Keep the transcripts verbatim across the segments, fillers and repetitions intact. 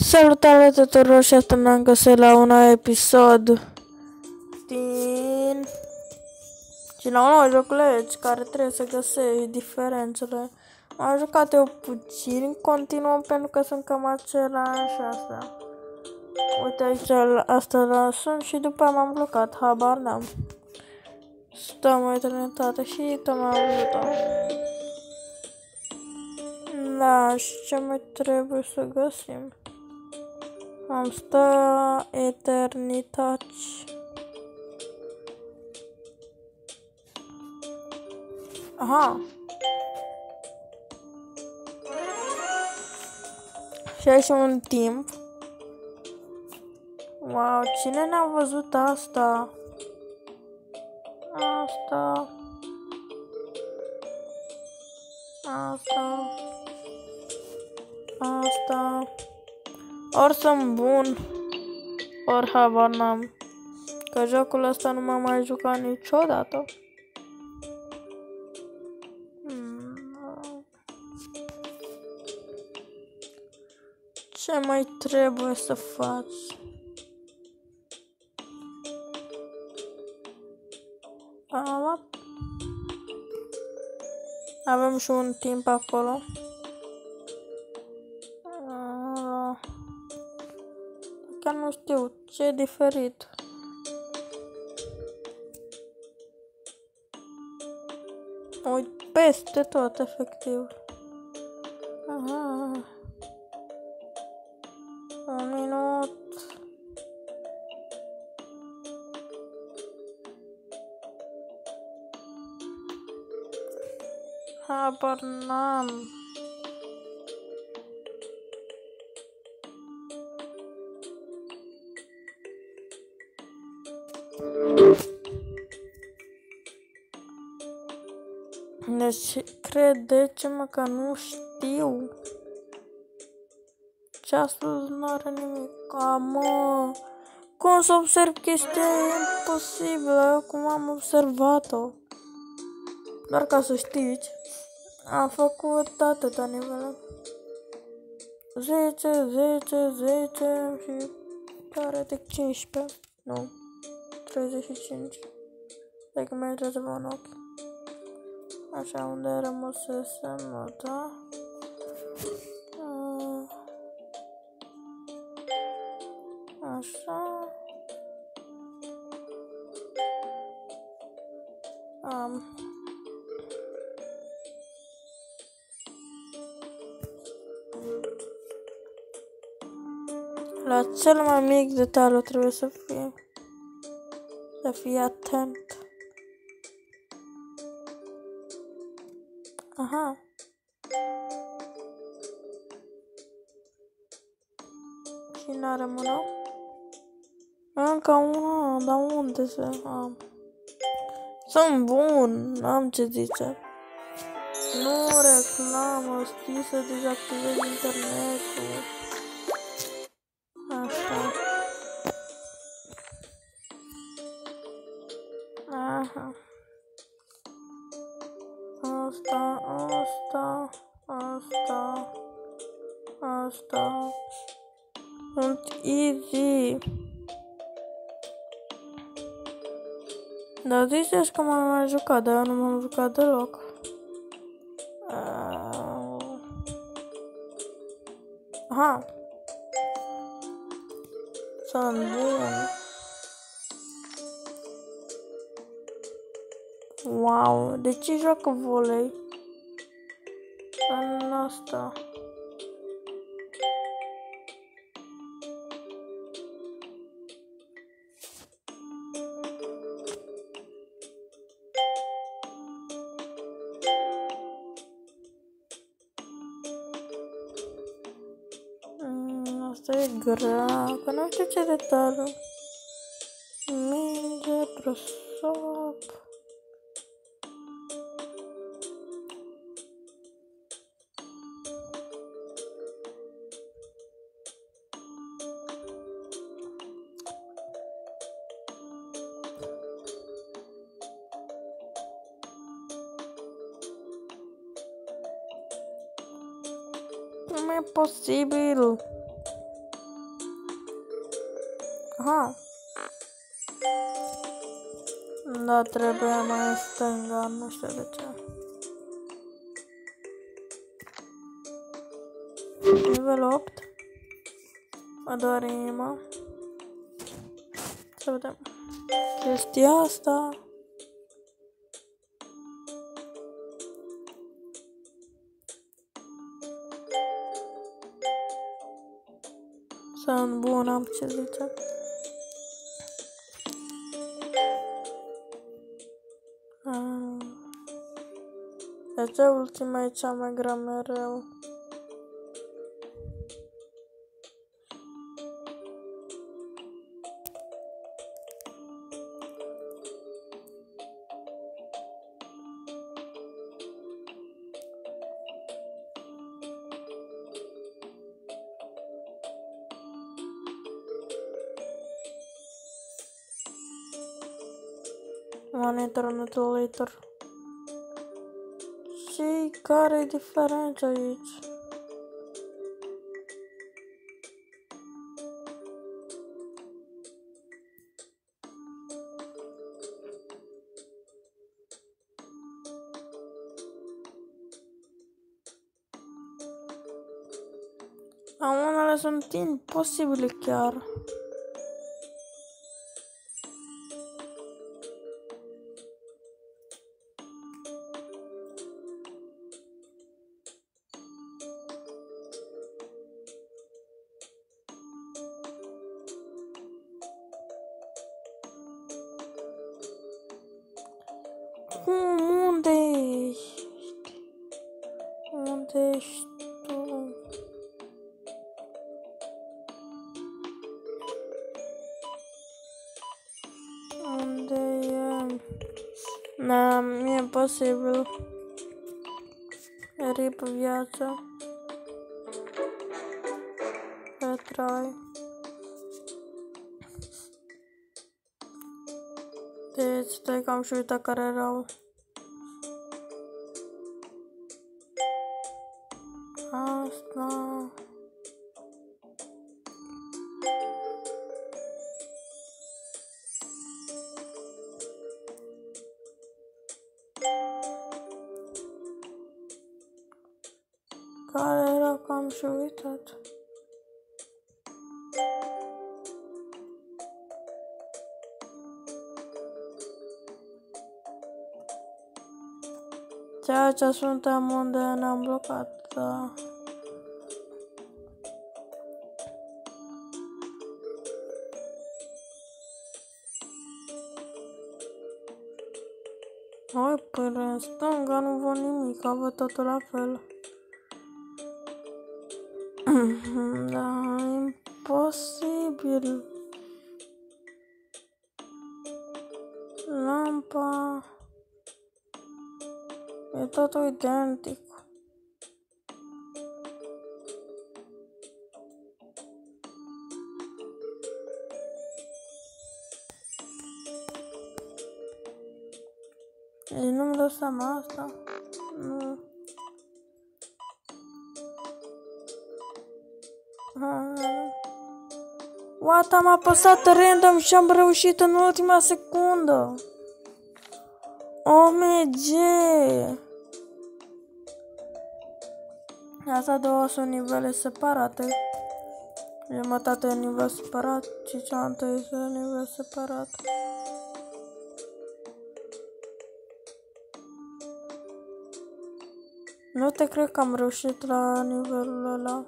Salutare tuturor și asta ne-am găsit la un episod din... și la un nou joculeț care trebuie să găsești diferențele. Am jucat eu puțin, continuăm pentru că sunt cam același asta. Uite aici, asta la sunt și după m-am blocat, habar n-am. Stăm o eternitate și tot m-am văzut-o. Da, și ce mai trebuie să găsim? Am stă eternități. Aha. Și aici un timp. Wow, cine n-a văzut asta? Asta. Asta. Asta. Ori sunt bun, ori habar n-am. Că jocul ăsta nu m-am mai jucat niciodată. Hmm. Ce mai trebuie să faci? Am Avem și un timp acolo. Chiar nu știu ce e diferit. Uit peste tot, efectiv. Aha. Un minut. Habar n-am. Deci, credeți-mă că nu știu. Ceasul nu are nimic. Mă, cum să observ chestia imposibilă, cum am observat-o. Doar ca să știți, am făcut atâta nivele. zece, zece, zece și teoretic cincisprezece. Nu, treizeci și cinci. Stai că mai intră pe un ochi. Așa, unde rămăsesem, da? Așa. Um. La cel mai mic detaliu trebuie să fie. Să fie atent. Aha. Și n-are mână? Încă una, dar unde se am? Sunt bun, n-am ce zice. Nu reclamă, știi să dezactivezi internetul. Așa. Aha. Asta, asta, asta, asta. Sunt easy. Dar ziceți că m-am mai jucat, dar eu nu m-am jucat deloc. Uh... Aha. Sunt bun. Wow, de ce joacă volei? În asta. Mm, asta e grea, că nu știu ce detaliu. Minge, prosop. Não é possível. Aha. Da, trebuie mai în stânga, nu știu de ce. Nivel opt. Mă doare inima. Să vedem. Chestia asta. Sunt bun, am ce zice. Ah. De ce ultima e cea mai grea mereu? Monitor Anatolator. Și care e diferența aici? Am unele sunt imposibile chiar. Cum? Unde ești? Unde ești tu? Unde e? Na, e imposibil. Rip viața. Retrai. Deci, stai că am și uitat care erau. Asta. Care era că am și uitat. Ceea ce suntem unde ne-am blocat, da. Oi, până în stânga nu văd nimic, văd totul la fel. Da, imposibil. Lampa. E totul identic. Ei, nu-mi dau seama asta. Nu. What, am apăsat random și am reușit în ultima secundă. O M G! Asta două sunt nivele separate. Jumătate e nivel separat și cealaltă este nivel separat. Nu te cred că am reușit la nivelul ăla.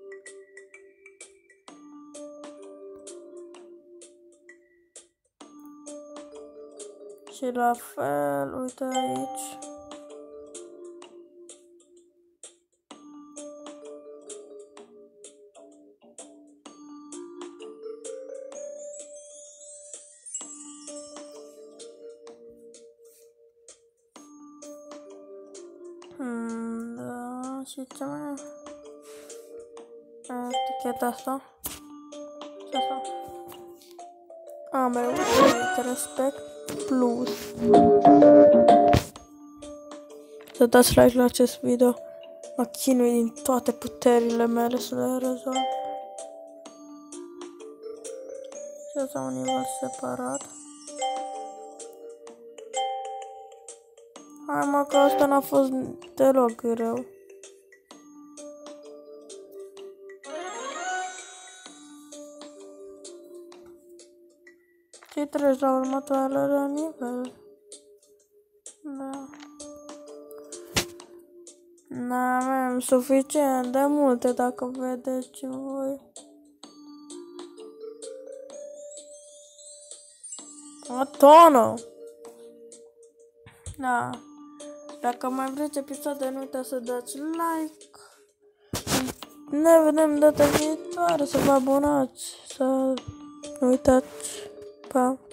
Și la fel, uite aici. Hmm, da, și ce mai e? Eticheta asta. Ce asta? Am reușit, respect plus. Să dați like la acest video. Mă chinui din toate puterile mele să le rezolv. asta un nivel separat. Hai mă, că asta n-a fost deloc greu. Și treci la următoarele nivel. Da. N-avem suficient de multe dacă vedeți voi. O tonă! Da. Dacă mai vreți episoade, nu uitați să dați like. Ne vedem data viitoare, să vă abonați, să nu uitați. Pa!